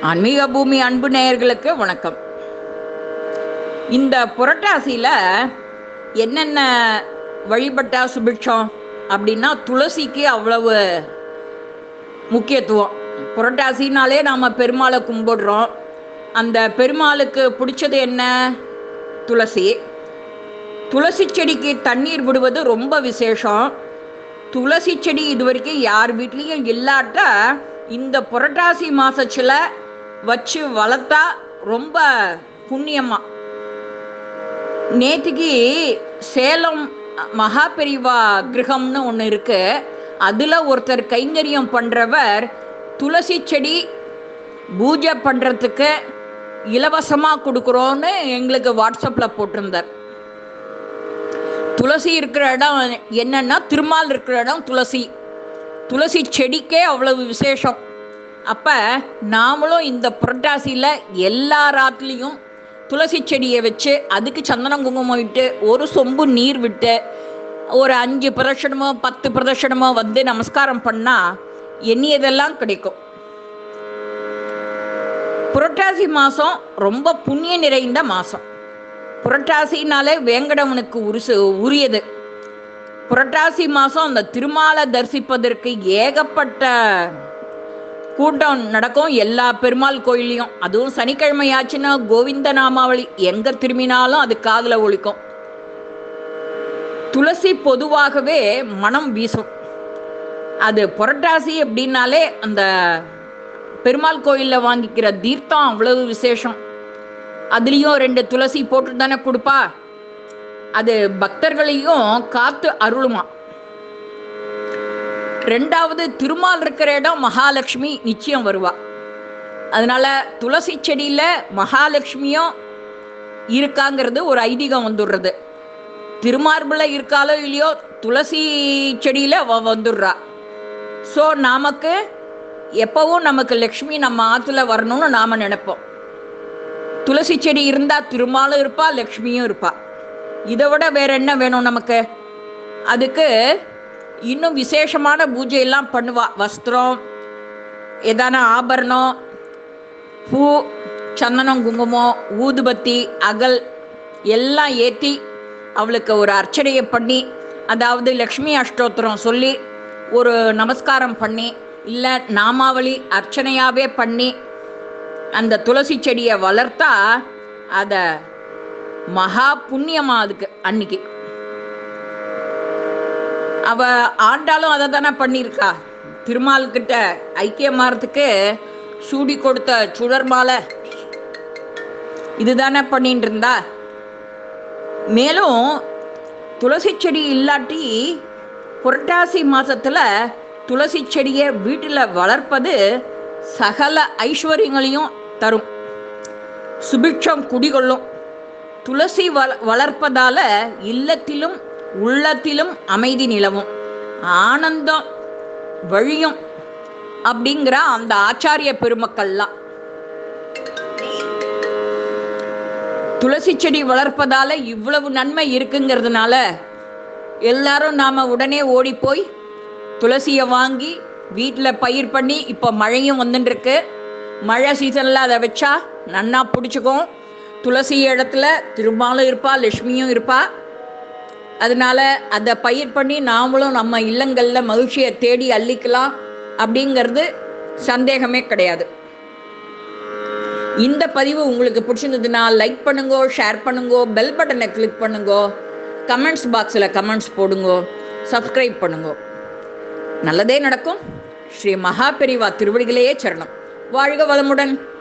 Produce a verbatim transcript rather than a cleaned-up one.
ஆன்மீக பூமி அன்பு நேயர்களுக்கு வணக்கம். இந்த புரட்டாசியில் என்னென்ன வழிபட்டா சுபிட்சம் அப்படின்னா, துளசிக்கு அவ்வளவு முக்கியத்துவம். புரட்டாசினாலே நாம் பெருமாளை கும்பிடுறோம். அந்த பெருமாளுக்கு பிடிச்சது என்ன? துளசி. துளசி செடிக்கு தண்ணீர் விடுவது ரொம்ப விசேஷம். துளசி செடி இது வரைக்கும் யார் வீட்லேயும் இல்லாட்டா இந்த புரட்டாசி மாசத்துல வச்சு வளர்த்தா ரொம்ப புண்ணியமா. நேற்றுக்கு சேலம் மகாபெரிவா கிரகம்னு ஒன்று இருக்கு. அதில் ஒருத்தர் கைங்கரியம் பண்ணுறவர் துளசி செடி பூஜை பண்ணுறதுக்கு இலவசமாக கொடுக்குறோன்னு எங்களுக்கு வாட்ஸ்அப்பில் போட்டிருந்தார். துளசி இருக்கிற இடம் என்னன்னா, திருமால் இருக்கிற இடம் துளசி. துளசி செடிக்கே அவ்வளவு விசேஷம். அப்போ நாமளும் இந்த புரட்டாசியில் எல்லா ராத்துலேயும் துளசி செடியை வச்சு அதுக்கு சந்தனம் குங்குமம் விட்டு ஒரு சொம்பு நீர் விட்டு ஒரு அஞ்சு பிரதட்சணமோ பத்து பிரதட்சணமோ வந்து நமஸ்காரம் பண்ணால் எண்ணியதெல்லாம் கிடைக்கும். புரட்டாசி மாதம் ரொம்ப புண்ணிய நிறைந்த மாதம். புரட்டாசினாலே வேங்கடவனுக்கு உருசு உரியது. புரட்டாசி மாதம் அந்த திருமாலை தரிசிப்பதற்கு ஏகப்பட்ட கூட்டம் நடக்கும் எல்லா பெருமாள் கோயிலையும். அதுவும் சனிக்கிழமையாச்சுன்னா கோவிந்த நாமாவளி எங்கே திரும்பினாலும் அது காதில் ஒலிக்கும். துளசி பொதுவாகவே மனம் வீசும். அது புரட்டாசி அப்படின்னாலே அந்த பெருமாள் கோயிலில் வாங்கிக்கிற தீர்த்தம் அவ்வளவு விசேஷம். அதுலேயும் ரெண்டு துளசி போட்டு தானே கொடுப்பா. அது பக்தர்களையும் காத்து அருளுமா. ரெண்டாவது, திருமால் இருக்கிற இடம் மகாலட்சுமி நிச்சயம் வருவா. அதனால துளசி செடியில மகாலட்சுமியும் இருக்காங்கிறது ஒரு ஐதீகம் வந்துடுறது. திருமார்பில் இருக்காலோ இல்லையோ துளசி செடியில அவ வந்துடுறா. ஸோ நமக்கு எப்பவும் நமக்கு லக்ஷ்மி நம்ம ஆற்றுல வரணும்னு நாம நினைப்போம். துளசி செடி இருந்தா திருமாலும் இருப்பா, லக்ஷ்மியும் இருப்பா. இதை விட வேற என்ன வேணும் நமக்கு? அதுக்கு இன்னும் விசேஷமான பூஜையெல்லாம் பண்ணுவா. வஸ்திரம், ஏதான ஆபரணம், பூ, சந்தனம் குங்குமம், ஊதுபத்தி, அகல் எல்லாம் ஏற்றி அவளுக்கு ஒரு அர்ச்சனையை பண்ணி, அதாவது லக்ஷ்மி அஷ்டோத்திரம் சொல்லி ஒரு நமஸ்காரம் பண்ணி, இல்லை நாமாவளி அர்ச்சனையாகவே பண்ணி அந்த துளசி செடியை வளர்த்தா அதை மகா புண்ணியமா. அதுக்கு அன்னைக்கு அவ ஆண்டாலும் அதை தானே பண்ணியிருக்கா. திருமால் கிட்ட ஐக்கியமாறதுக்கு சூடி கொடுத்த சுடர் மாலை இதுதானே பண்ணிட்டு இருந்தா. மேலும் துளசி செடி இல்லாட்டி புரட்டாசி மாசத்துல துளசி செடியை வீட்டில் வளர்ப்பது சகல ஐஸ்வர்யங்களையும் தரும், சுபிட்சம் குடிகொள்ளும். துளசி வள வளர்ப்பதால இல்லத்திலும் உள்ளத்திலும் அமைதி நிலவும், ஆனந்தம் வழியும் அப்படிங்கிற அந்த ஆச்சாரிய பெருமக்கள்லாம். துளசி செடி வளர்ப்பதால இவ்வளவு நன்மை இருக்குங்கிறதுனால எல்லாரும் நாம உடனே ஓடி போய் துளசியை வாங்கி வீட்டில் பயிர் பண்ணி, இப்போ மழையும் வந்துட்டுருக்கு, மழை சீசனில் அதை வச்சா நன்னா பிடிச்சிக்கும். துளசி இடத்துல திருமாலும் இருப்பா, லக்ஷ்மியும் இருப்பா. அதனால அதை பயிர் பண்ணி நாமளும் நம்ம இல்லங்களில் மகிழ்ச்சியை தேடி அள்ளிக்கலாம் அப்படிங்கிறது சந்தேகமே கிடையாது. இந்த பதிவு உங்களுக்கு பிடிச்சிருந்ததுன்னா லைக் பண்ணுங்கோ, ஷேர் பண்ணுங்கோ, பெல் பட்டனை கிளிக் பண்ணுங்கோ, கமெண்ட்ஸ் பாக்ஸில் கமெண்ட்ஸ் போடுங்கோ, சப்ஸ்கிரைப் பண்ணுங்கோ. நல்லதே நடக்கும். ஸ்ரீ மகாபெரிவா திருவடிகளே சரணம். வாழ்க வளமுடன்.